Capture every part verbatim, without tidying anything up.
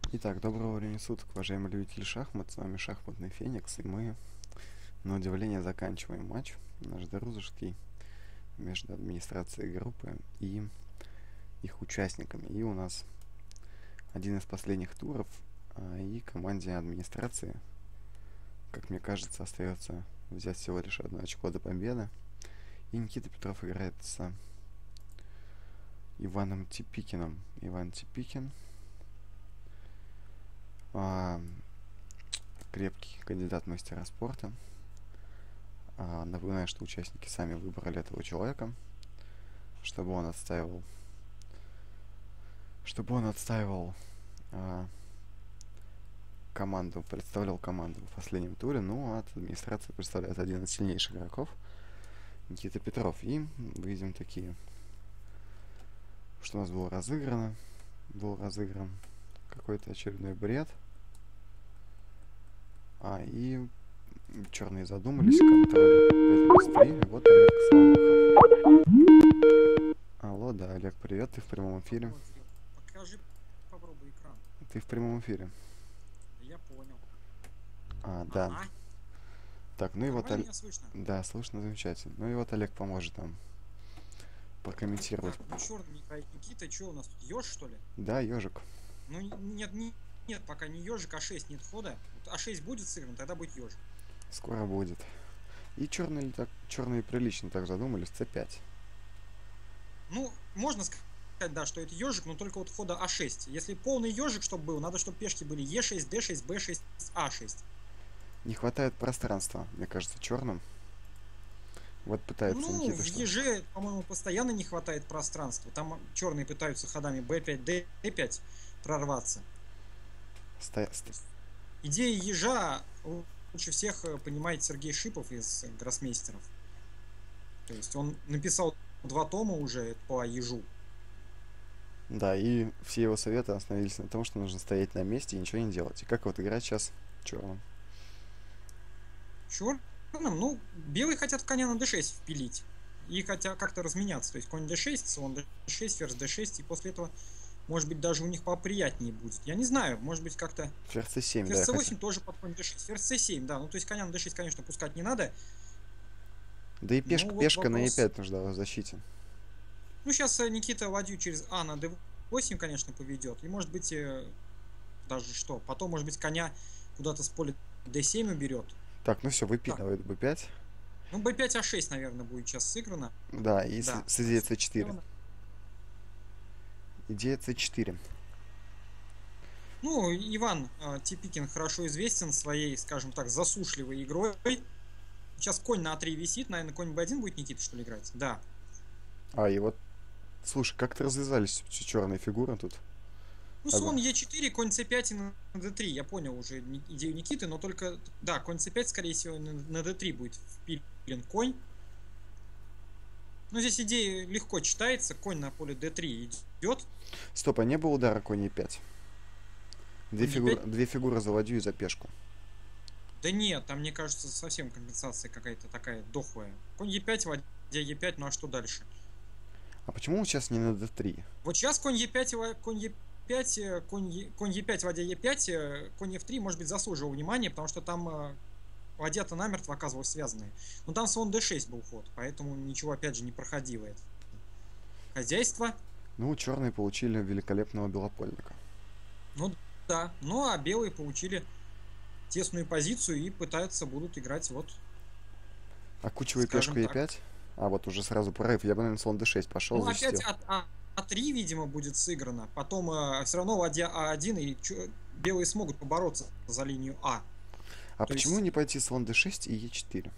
Итак, доброго времени суток, уважаемые любители шахмат. С вами Шахматный Феникс, и мы, на удивление, заканчиваем матч наш дружеский между администрацией группы и их участниками. И у нас один из последних туров, и команде администрации, как мне кажется, остается взять всего лишь одно очко до победы. И Никита Петров играет с Иваном Типикиным. Иван Типикин. А, крепкий кандидат в мастера спорта. А, напоминаю, что участники сами выбрали этого человека, чтобы он отстаивал, чтобы он отстаивал а, команду, представлял команду в последнем туре. Ну, а от администрации представляет один из сильнейших игроков, Никита Петров. И видим такие, что у нас было разыграно. Был разыгран какой-то очередной бред. А, и черные задумались, контроль пять плюс три. Вот Олег Славухов. Алло, да, Олег, привет, ты в прямом эфире. Покажи, попробуй экран. Ты в прямом эфире. Я понял. А, да. Ага. Так, ну и вот... Нормально меня слышно? Да, слышно замечательно. Ну и вот Олег поможет нам прокомментировать. Так, ну черный играет Никита, что у нас тут, еж что ли? Да, ежик. Ну нет, не, нет, пока не ежик, а шесть нет хода. Вот а шесть будет сыгран, тогда будет ежик. Скоро будет. И черные так, черные прилично так задумались, цэ пять. Ну, можно сказать, да, что это ежик, но только вот хода а шесть. Если полный ежик, чтобы был, надо, чтобы пешки были е шесть, дэ шесть, бэ шесть, а шесть. Не хватает пространства, мне кажется, черным. Вот пытается Ну, Никита, в что... еже, по-моему, постоянно не хватает пространства. Там черные пытаются ходами бэ пять, дэ пять прорваться. Ста... ста- Идея ежа лучше всех понимает Сергей Шипов из гроссмейстеров. То есть он написал два тома уже по ежу. Да, и все его советы остановились на том, что нужно стоять на месте и ничего не делать. И как вот играть сейчас черным? Черным, ну, белые хотят коня на дэ шесть впилить. И хотят как-то разменяться. То есть конь дэ шесть, слон дэ шесть, ферзь дэ шесть, и после этого, может быть, даже у них поприятнее будет. Я не знаю, может быть, как-то... Ферзь цэ семь, Ферзь да, цэ восемь хотя... тоже под конь дэ шесть. Ферзь цэ семь, да. Ну, то есть коня на дэ шесть, конечно, пускать не надо. Да и пешка, Ну, вот пешка на е вопрос... пять нужна в защите. Ну, сейчас Никита ладью через а на дэ восемь, конечно, поведет. И, может быть, даже что. Потом, может быть, коня куда-то с поля дэ семь уберет. Так, ну все, Так. выпиливает бэ пять. Ну, бэ пять а шесть, наверное, будет сейчас сыграно. Да, и Да. с, с идеей цэ четыре. Идея цэ четыре. Ну, Иван э, Типикин хорошо известен своей, скажем так, засушливой игрой. Сейчас конь на а три висит, наверное, конь бэ один будет Никита, что ли, играть? Да. А, и вот, слушай, как-то развязались черные фигуры тут. Ну, слон е четыре, конь цэ пять и на дэ три. Я понял уже идею Никиты, но только, да, конь цэ пять, скорее всего, на дэ три будет впилен конь. Ну, здесь идея легко читается. Конь на поле дэ три идет. Стоп, а не было удара конь е пять? Две, фигур... Две фигуры за ладью и за пешку. Да нет, там, мне кажется, совсем компенсация какая-то такая дохлая. Конь е пять, ладья е пять, ну а что дальше? А почему сейчас не на дэ три? Вот сейчас конь е пять, конь е пять, конь, е... конь е пять, ладья е пять, конь эф три, может быть, заслуживал внимания, потому что там ладья-то намертво оказывалась связанная. Но там слон дэ шесть был ход, поэтому ничего, опять же, не проходило это хозяйство. Ну, черные получили великолепного белопольника. Ну да, ну а белые получили тесную позицию и пытаются будут играть вот. Окучивая пешку е пять. А, вот уже сразу прорыв. Я бы, наверное, слон дэ шесть пошел. Ну, опять а три, видимо, будет сыграно. Потом э, все равно ладья а один, и чё, белые смогут побороться за линию А. А То почему есть... не пойти слон дэ шесть и е четыре?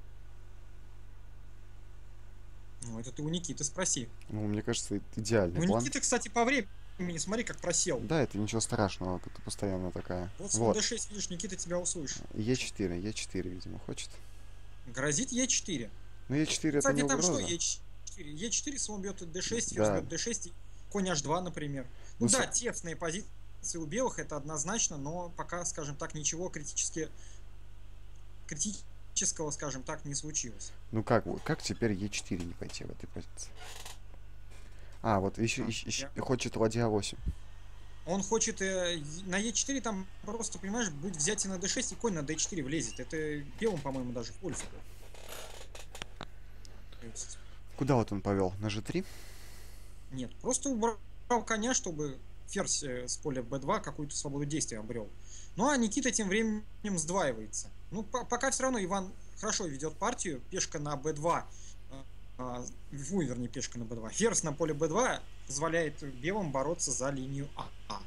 Ну, это ты у Никиты спроси. Ну, мне кажется, это идеальный ну, план. Никита, кстати, по времени, смотри, как просел. Да, это ничего страшного, это постоянно такая. Вот слон вот. дэ шесть, видишь, Никита тебя услышит. е четыре, е четыре, видимо, хочет. Грозит е четыре. Ну, е четыре кстати, это не там угроза. что, е четыре? е четыре, слон бьет дэ шесть, ферзь да. бьет дэ шесть, конь аш два, например. Ну, ну да, с... тесные позиции у белых, это однозначно, но пока, скажем так, ничего критически... критического, скажем так, не случилось. Ну как, как теперь е четыре не пойти в этой позиции? А, вот еще, а, еще, еще я... хочет ладья восемь. Он хочет э, е- на е четыре там просто, понимаешь, будет взятие на дэ шесть и конь на дэ четыре влезет. Это белым, по-моему, даже в пользу. То есть, Куда вот он повел? На же три? нет, просто убрал коня, чтобы ферзь э, с поля бэ два какую-то свободу действия обрел. Ну а Никита тем временем сдваивается. Ну, по- пока все равно Иван хорошо ведет партию. Пешка на бэ два, э, а, фу, вернее, пешка на бэ два. Ферзь на поле бэ два позволяет белым бороться за линию А. А.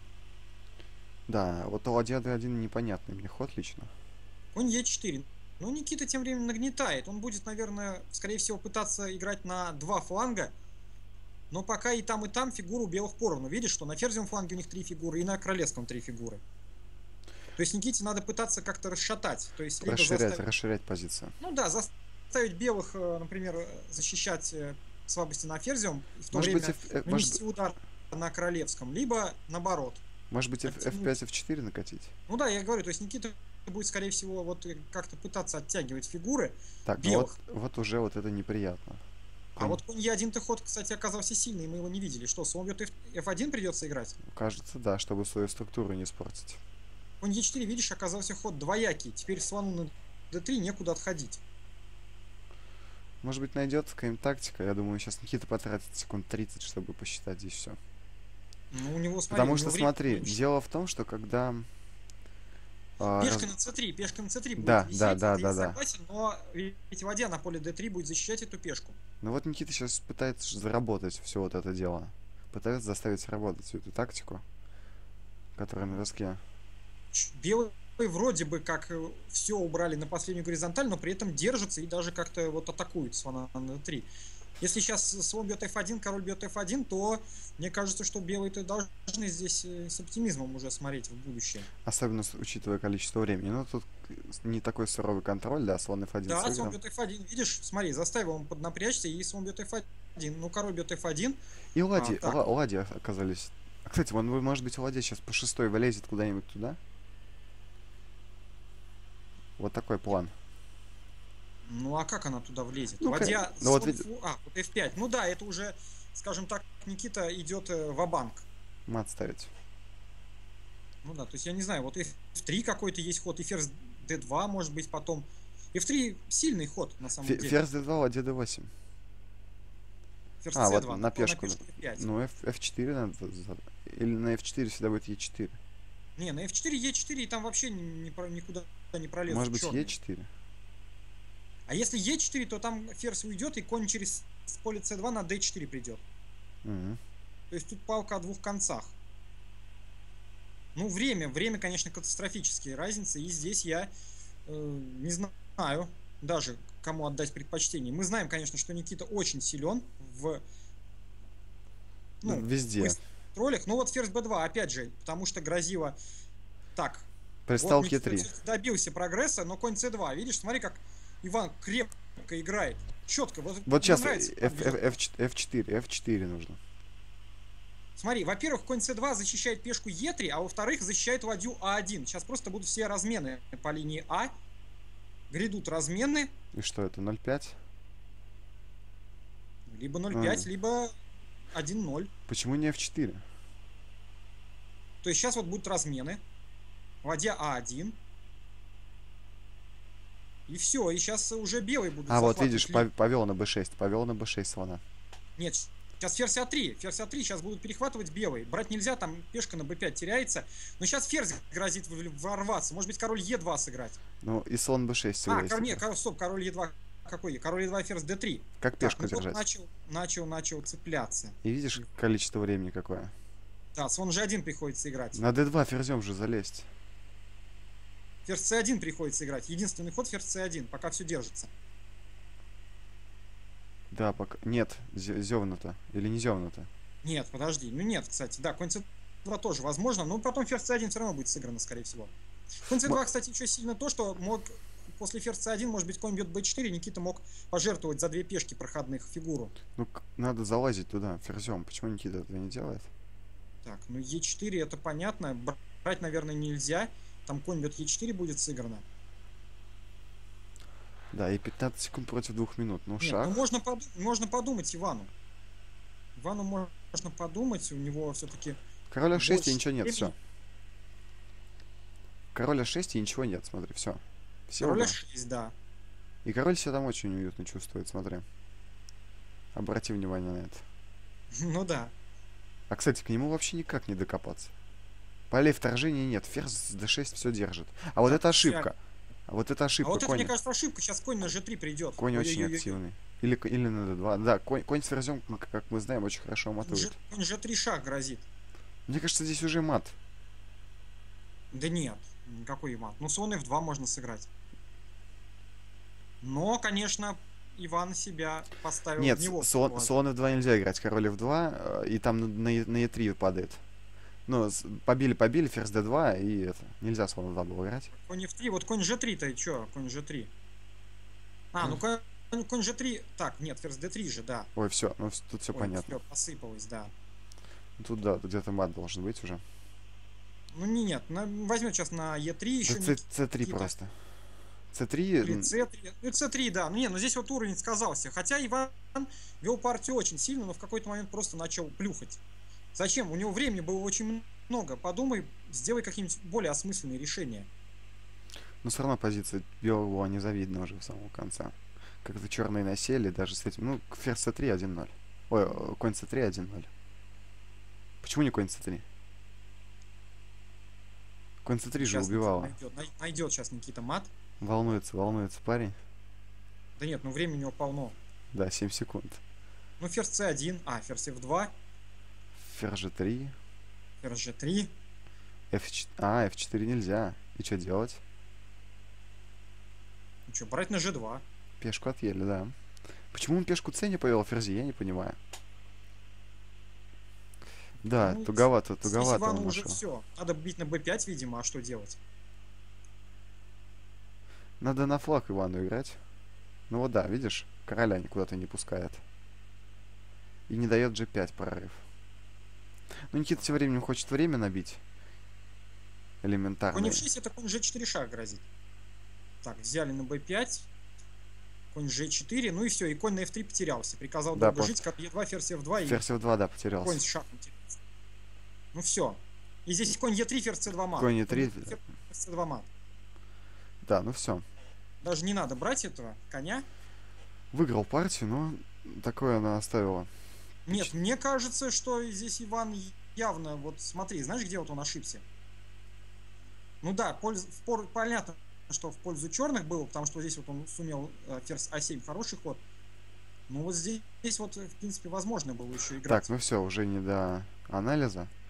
Да, вот ладья дэ один непонятный мне ход лично. Конь е четыре. Ну, Никита тем временем нагнетает. Он будет, наверное, скорее всего, пытаться играть на два фланга. Но пока и там, и там фигуру белых поровну. Видишь, что на ферзевом фланге у них три фигуры, и на королевском три фигуры. То есть Никите надо пытаться как-то расшатать. То есть либо Расширять, заставить... расширять позицию. Ну да, заставить белых, э, например, э, защищать э, слабости на ферзевом, и в то Может быть, время F- э, может, нанести удар на королевском, либо наоборот. может быть F- оттянуть. эф пять, эф четыре накатить? Ну да, я говорю, то есть Никита будет, скорее всего, вот э, как-то пытаться оттягивать фигуры Так, ну вот, белых. вот уже вот это неприятно. А Конь, вот конь е один-то ход, кстати, оказался сильный, мы его не видели. Что, слон бьет эф один придется играть? кажется, да, чтобы свою структуру не испортить. Конь е четыре, видишь, оказался ход двоякий. Теперь слону на дэ три некуда отходить. Может быть, найдет какая-нибудь тактика. Я думаю, сейчас Никита потратит секунд тридцать, чтобы посчитать здесь все. Ну, у него, смотри, Потому у что, него время смотри, меньше. дело в том, что когда... а, Пешка раз- на цэ три, пешка на цэ три будет Да, висеть, да, да, это да, я да. согласен, но ведь ладья на поле дэ три будет защищать эту пешку. Ну вот Никита сейчас пытается ж заработать все вот это дело. Пытается заставить работать всю эту тактику, которая на доске. Ч- Белые вроде бы как все убрали на последнюю горизонталь, но при этом держатся и даже как-то вот атакуют слона на дэ три. Если сейчас слон бьет эф один, король бьет эф один, то мне кажется, что белые-то должны здесь э, с оптимизмом уже смотреть в будущее. Особенно с- учитывая количество времени. Ну тут к- не такой суровый контроль, да, слон эф один Да, слон сыгран. бьет эф один, видишь, смотри, заставил он поднапрячься, и слон бьет эф один. Ну, король бьет эф один. И ладьи, так. ла- ладьи оказались. А, кстати, он, может быть, ладья сейчас по шестой вылезет куда-нибудь туда? Вот такой план. Ну, а как она туда влезет? Ну, Ладья, ка- ну, вот слон вид- фу- а, вот эф пять. Ну да, это уже, скажем так, Никита идет э, ва-банк. Мат ставить. Ну да, то есть я не знаю, вот эф три какой-то есть ход, и ферзь дэ два может быть потом. эф три сильный ход, на самом Фе- деле. Ферзь дэ два, ладья дэ восемь. Ферзь А, цэ вот два, на то пешку. эф пять. Ну, F- эф четыре надо. за- Или на эф четыре всегда будет е четыре. Не, на эф четыре, е четыре, и там вообще не, не про- никуда не пролезут. Может быть, чёрные. е четыре. А если е четыре, то там ферзь уйдет, и конь через поле цэ два на дэ четыре придет. Мгм. То есть тут палка о двух концах. Ну, время, время, конечно, катастрофические разницы, и здесь я э, не знаю даже, кому отдать предпочтение. Мы знаем, конечно, что Никита очень силен в Ну, ну, везде. троллях. Ну вот ферзь бэ два, опять же, потому что грозило так. Пристал Вот к е Никита три. всё-таки добился прогресса, но конь цэ два. Видишь, смотри, как Иван крепко играет. Четко. Вот, Вот мне сейчас нравится, как F- он ведёт. F- эф четыре, эф четыре нужно. Смотри, во-первых, конь цэ два защищает пешку е три, а во-вторых, защищает ладью а один. Сейчас просто будут все размены по линии А. Грядут размены. И что это, ноль пять? Либо ноль пять, А. либо один ноль. Почему не эф четыре? То есть сейчас вот будут размены. Ладья а один. И все, и сейчас уже белые будут А, вот захватывать видишь, линию. повел на бэ шесть, повел на бэ шесть слона. Нет, сейчас ферзь а три. Ферзь а три сейчас будут перехватывать белые. Брать нельзя, там пешка на бэ пять теряется. Но сейчас ферзь грозит в- ворваться. Может быть, король е два сыграть. Ну, и слон бэ шесть всегда А, есть король, нет, такой. король, стоп, король е два какой? Король е два, ферзь дэ три. Как Так, пешку ну вот держать. начал, начал, начал цепляться. И видишь, количество времени какое. Да, слон же один приходится играть. На дэ два ферзем же залезть. Ферзь цэ один приходится играть. Единственный ход ферзь цэ один, пока все держится. Да, пока... Нет, зевнуто. Или не зевнуто. Нет, подожди. Ну нет, кстати, да, конь цэ два тоже возможно, но потом ферзь цэ один все равно будет сыграно, скорее всего. Конь цэ два, кстати, еще сильно то, что мог после ферзь цэ один, может быть, конь бьет бэ четыре, Никита мог пожертвовать за две пешки проходных фигуру. Ну, к- надо залазить туда, ферзем. Почему Никита этого не делает? Так, ну е четыре это понятно. Брать, наверное, нельзя. Там конь бьет е четыре будет сыграно. Да, и пятнадцать секунд против двух минут. Ну, Нет, шах. ну можно, поду- можно подумать Ивану. Ивану можно подумать, у него все-таки Король эф шесть и больше ничего нет, все. времени. Король эф шесть и ничего нет, смотри, все. Все Король убрал. шесть, да. И король себя там очень уютно чувствует, смотри. Обрати внимание на это. Ну да. А, кстати, к нему вообще никак не докопаться. Полей вторжения нет, ферзь с дэ шесть все держит. А вот Так, это все. ошибка. А вот это А ошибка, вот это, мне конь. кажется, ошибка. Сейчас конь на жэ три придет. Конь очень Ой-ой-ой-ой. активный. Или, к- или на дэ два. Да, конь, конь с ферзем, как как мы знаем, очень хорошо матует. Ж- Конь жэ три шаг грозит. Мне кажется, здесь уже мат. Да нет, никакой мат. Ну, слон эф два можно сыграть. Но, конечно, Иван себя поставил Нет, в него. слон, слон эф два нельзя играть, король эф два, э, и там на, на, е- на е три падает. Ну, с- побили, побили, ферзь дэ два, и это. Нельзя слон эф два было играть. Конь эф три. Вот конь жэ три-то и чё? Конь жэ три. А, ну конь, конь жэ три. Так, нет, ферзь дэ три же, да. Ой, все, ну вс- тут все Ой, понятно. всё, посыпалось, да. Тут, да, тут где-то мат должен быть уже. Ну не, нет, на- возьмет сейчас на е три еще Да цэ три какие-то- просто. цэ три, или м, цэ три. Ну, цэ три, да. Ну, не, ну здесь вот уровень сказался. Хотя Иван вел партию очень сильно, но в какой-то момент просто начал плюхать. Зачем? У него времени было очень много. Подумай, сделай какие-нибудь более осмысленные решения. но все равно позиция белого была незавидна уже в самого конца. Как-то черные насели, даже с этим. Ну, ферзь цэ три один ноль. Ой, э, конь цэ три один ноль. Почему не конь цэ три? Конь цэ три же Сейчас убивала. найдет, най- найдет сейчас Никита мат. Волнуется, волнуется парень. Да нет, ну времени у него полно. Да, семь секунд. Ну, ферзь цэ один, а, ферзь эф два, Ферзь же три. ферзь жэ три. эф четыре. А, эф четыре нельзя. И что делать? Ну что, брать на жэ два. Пешку отъели, да. Почему он пешку С не повел ферзи, я не понимаю. Да, Ну, туговато, Здесь туговато Ивану он уже ушел. все. Надо бить на бэ пять, видимо, а что делать? Надо на флаг Ивану играть. Ну вот да, видишь, короля никуда-то не пускает. И не дает джи пять прорыв. Ну, Никита тем временем хочет время набить. Элементарно. Конь эф шесть это конь жэ четыре шаг грозит. Так, взяли на бэ пять. Конь жэ четыре, ну и все, и конь на эф три потерялся. Приказал Да, долго просто- жить, как е два, ферзь эф два, и Ферзь эф два, да, конь потерялся. с шахом теряется. Ну все. И здесь конь е три, ферзь цэ два мат. Конь е три. Ферзь цэ два мат. Да, ну все. Даже не надо брать этого коня. Выиграл партию, но такое она оставила. Нет, мне кажется, что здесь Иван явно, вот смотри, знаешь, где вот он ошибся? Ну да, польз- в пор- понятно, что в пользу черных было, потому что здесь вот он сумел э, ферзь а семь, хороший ход. Ну вот здесь, здесь вот, в принципе, возможно было еще играть. Так, ну все, уже не до анализа.